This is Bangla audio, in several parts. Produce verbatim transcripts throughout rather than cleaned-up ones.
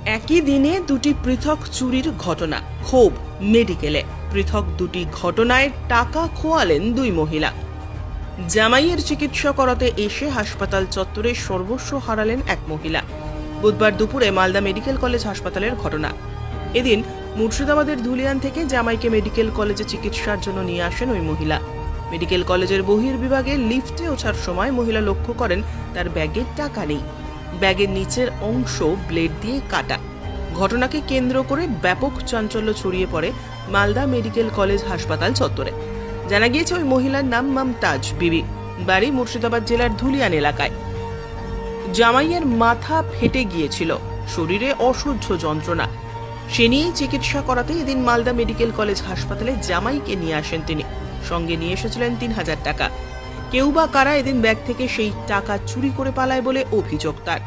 একই দিনে দুটি পৃথক চুরির ঘটনা, ক্ষোভ মেডিকেলে। পৃথক দুটি ঘটনায় টাকা খোয়ালেন দুই মহিলা। জামাইয়ের চিকিৎসা করাতে এসে হাসপাতাল চত্বরে সর্বস্ব হারালেন এক মহিলা। বুধবার দুপুরে মালদা মেডিকেল কলেজ হাসপাতালের ঘটনা। এদিন মুর্শিদাবাদের ধুলিয়ান থেকে জামাইকে মেডিকেল কলেজে চিকিৎসার জন্য নিয়ে আসেন ওই মহিলা। মেডিকেল কলেজের বহির্বিভাগে লিফটে ওঠার সময় মহিলা লক্ষ্য করেন তার ব্যাগে টাকা নেই। ব্যাগের নিচের অংশ ব্লেড দিয়ে কাটা। ঘটনাকে কেন্দ্র করে ব্যাপক চাঞ্চল্য ছড়িয়ে পড়ে মালদা মেডিকেল কলেজ হাসপাতাল চত্বরে। জানা গিয়েছে ওই মহিলার নাম মমতাজ বিবি, বাড়ি মুর্শিদাবাদ জেলার ধুলিয়ান এলাকায়। জামাইয়ের মাথা ফেটে গিয়েছিল, শরীরে অসহ্য যন্ত্রণা। সে নিয়েই চিকিৎসা করাতে এদিন মালদা মেডিকেল কলেজ হাসপাতালে জামাইকে নিয়ে আসেন তিনি। সঙ্গে নিয়ে এসেছিলেন তিন হাজার টাকা। কেউ বা কারা এদিন ব্যাগ থেকে সেই টাকা চুরি করে পালায় বলে অভিযোগ তার।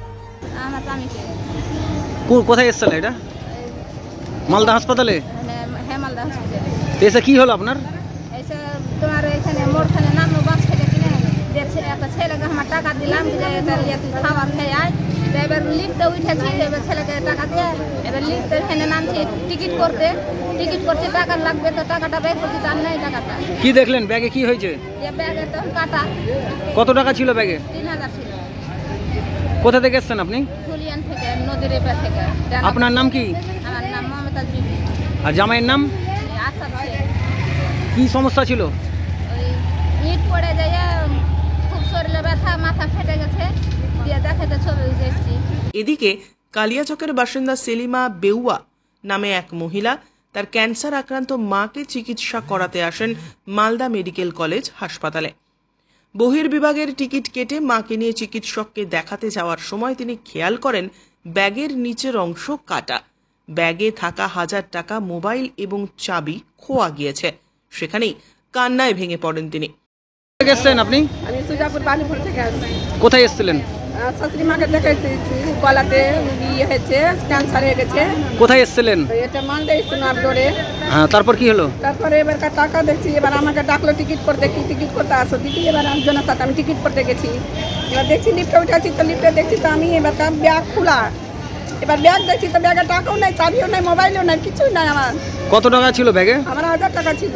কোথায় এসেছিল এটা? মালদা হাসপাতালে। হ্যাঁ, মালদা হাসপাতালে। এসে কি হলো আপনার? এসে তোমার এখানে মোড়খানে নামলো বাস থেকে কিনে দেখছে একটা ছেলেকে আমার টাকা দিলাম যে এটা নিয়ে তুই খাবার খেয়ে আয়। এবার লিফটে উঠেছি, এবার ছেলেকে টাকা দিয়ে এবার লিফটে এখানে নামছি টিকিট করতে। টিকিট করছে, টাকা লাগবে তো টাকাটা বের করছি, তার নেই টাকাটা। কি দেখলেন ব্যাগে? কি হয়েছে? ব্যাগে তখন কাটা। কত টাকা ছিল ব্যাগে? তিন হাজার ছিল। কোথা থেকে এসছেন আপনি? ধুলিয়ান থেকে, নদীর এপার থেকে। আপনার নাম কি? আমার নাম মমতাজ বিবি। আর জামাইয়ের নাম? আসাদ। কি সমস্যা ছিল? ওই ইট পড়ে যায়, খুব শরীরে ব্যথা, মাথা ফেটে গেছে, দিয়ে দেখাতে ছবি উঠেছি। এদিকে কালিয়াচকের বাসিন্দা সেলিমা বেউয়া নামে এক মহিলা তার ক্যান্সার আক্রান্ত মাকে চিকিৎসা করাতে আসেন মালদা মেডিকেল কলেজ হাসপাতালে। বহির্বিভাগের টিকিট কেটে মাকে নিয়ে চিকিৎসককে দেখাতে যাওয়ার সময় তিনি খেয়াল করেন ব্যাগের নিচের অংশ কাটা। ব্যাগে থাকা হাজার টাকা, মোবাইল এবং চাবি খোয়া গিয়েছে। সেখানেই কান্নায় ভেঙে পড়েন তিনি। আপনি? আমি সুজাপুর বালিপুর থেকে আসছি। কোথায় এসেছিলেন? শাশুড়ি মাকে দেখাইছি, গলাতে ইয়ে হয়েছে, ক্যান্সার হয়ে গেছে। কোথায় এসেছিলেন? এটা মালদা এসেছিল আপডোরে। হ্যাঁ, তারপর কি হলো? তারপরে এবার টাকা দেখছি, এবার আমাকে ডাকলো টিকিট করতে। কি টিকিট করতে আসো দিদি? এবার একজনের সাথে আমি টিকিট করতে গেছি। এবার দেখছি লিফটে উঠেছি, তো লিফটে দেখছি তো আমি এবার ব্যাগ খোলা। এবার ব্যাগ দেখছি তো ব্যাগে টাকাও নাই, চাবিও নাই, মোবাইলও নাই, কিছুই নাই আমার। কত টাকা ছিল ব্যাগে? আমার হাজার টাকা ছিল।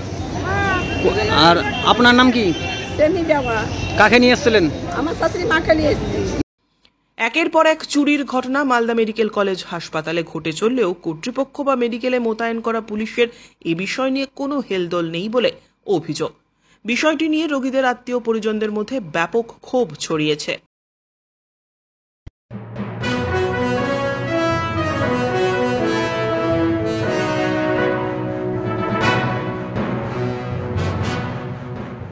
আর আপনার নাম কি? সেমি বেওয়া। কাকে নিয়ে এসেছিলেন? আমার শাশুড়ি মাকে নিয়ে এসেছি। একের পর এক চুরির ঘটনা মালদা মেডিকেল কলেজ হাসপাতালে ঘটে চললেও কর্তৃপক্ষ বা মেডিকেলে মোতায়েন করা পুলিশের এ বিষয় নিয়ে কোনো হেলদোল নেই বলে অভিযোগ। বিষয়টি নিয়ে রোগীদের আত্মীয় পরিজনদের মধ্যে ব্যাপক ক্ষোভ ছড়িয়েছে।